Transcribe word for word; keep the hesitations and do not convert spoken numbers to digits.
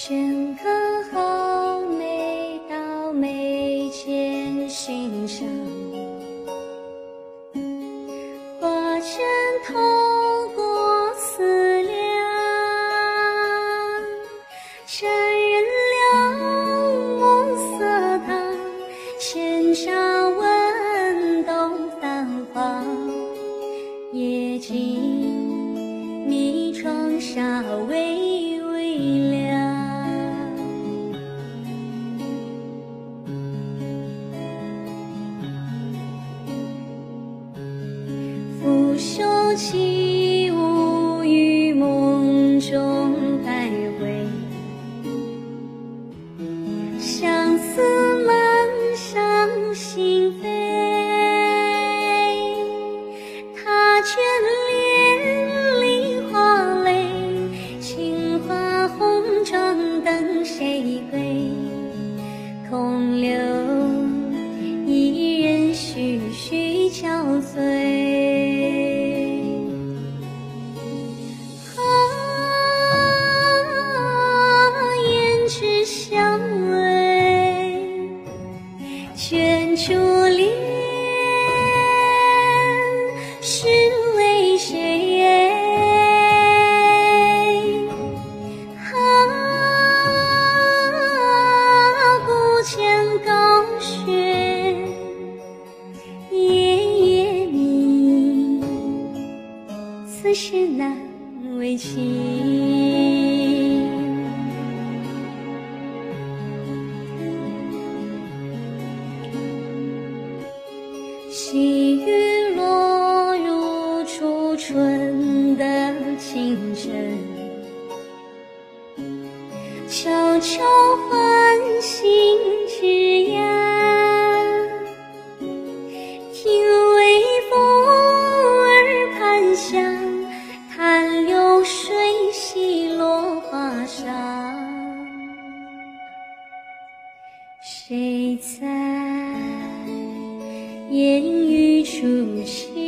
真可好，美到眉间心上，花针透过思量，沾染了暮色堂，闲茶闻东繁华，夜静谧窗纱微微亮。拂袖起舞于梦中徘徊，相思漫上心扉。他眷恋梨花泪，青花红妆等谁归？空留一人徐徐憔悴。相偎，卷珠帘，是为谁？啊，不见高雪，夜夜明，此事难为情。细雨落入初春的清晨，悄悄唤醒枝桠，听微风耳畔响，看流水洗落花纱。谁在烟雨初晴？